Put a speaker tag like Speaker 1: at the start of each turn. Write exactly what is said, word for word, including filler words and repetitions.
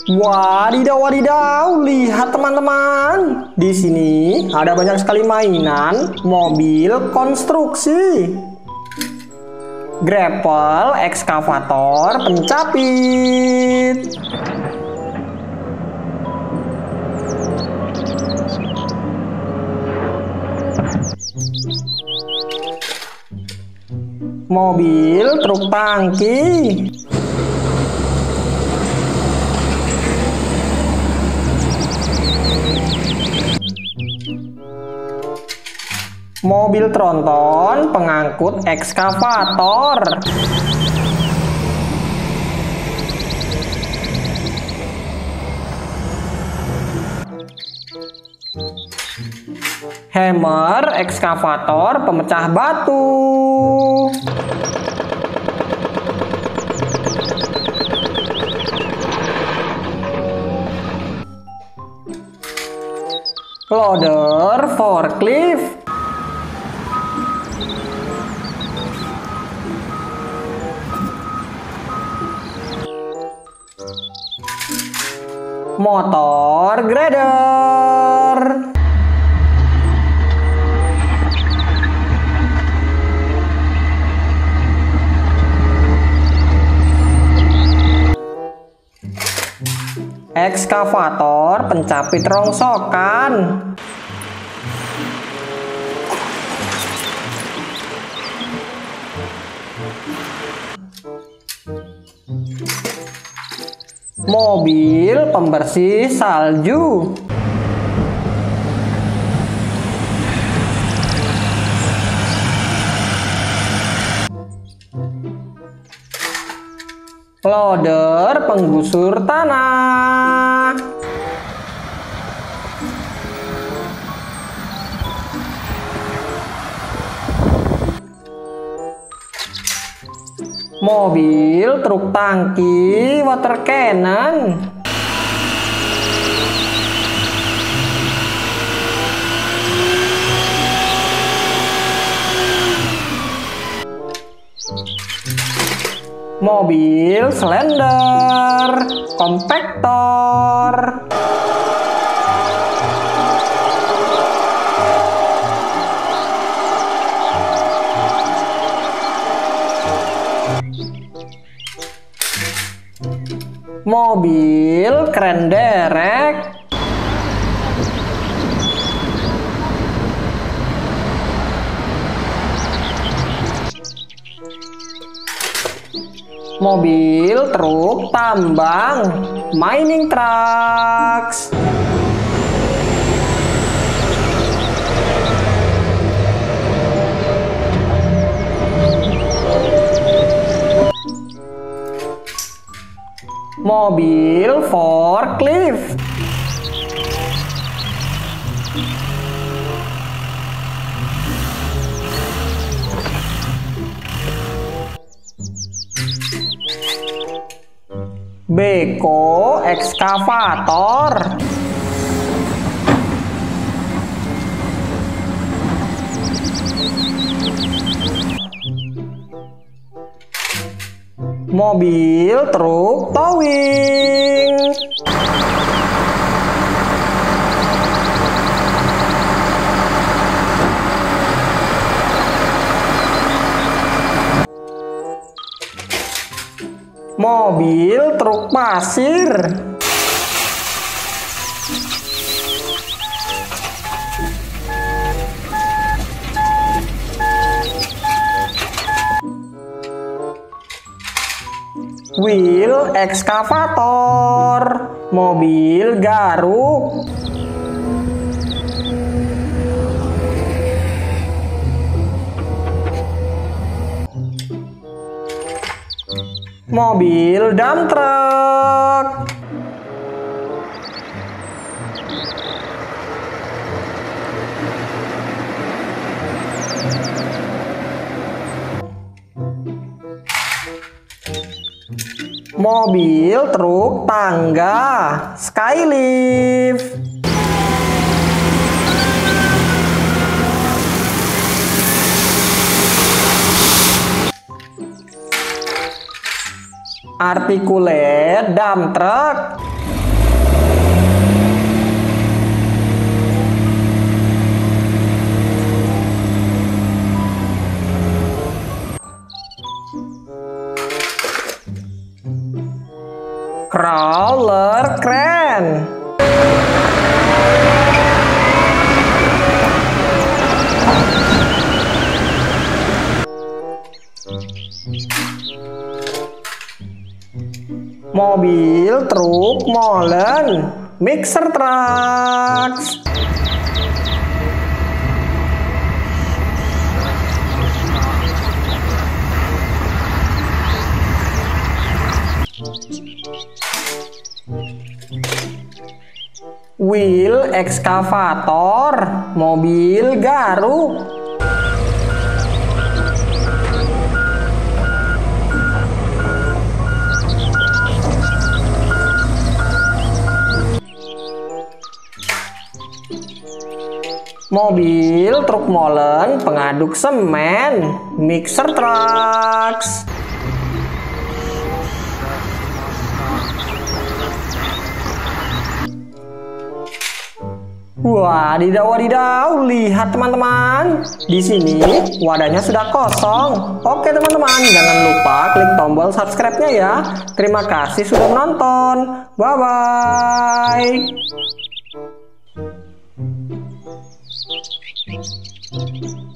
Speaker 1: Wadidaw, wadidaw, lihat teman-teman. Di sini ada banyak sekali mainan mobil konstruksi. Grapple, ekskavator, pencapit. Mobil truk tangki. Mobil tronton pengangkut ekskavator. Hammer, ekskavator pemecah batu. Loader, forklift. Motor grader. Ekskavator pencapit rongsokan. Mobil pembersih salju. Loader penggusur tanah. Mobil truk tangki water cannon. Mobil slender, kompaktor. Mobil kren derek. Mobil truk tambang, mining trucks. Mobil forklift. Beko ekskavator. Mobil truk towing. Mobil truk pasir. Wheel ekskavator. Mobil garuk. Mobil dump truck. Mobil truk tangga, skylift. Articulate dump truck. Crawler keren. Mobil truk molen, mixer trucks. Wheel ekskavator, mobil garuk. Mobil truk molen pengaduk semen, mixer trucks. Wadidaw, wadidaw, lihat teman-teman. Di sini wadahnya sudah kosong. Oke teman-teman, jangan lupa klik tombol subscribe-nya ya. Terima kasih sudah menonton. Bye-bye.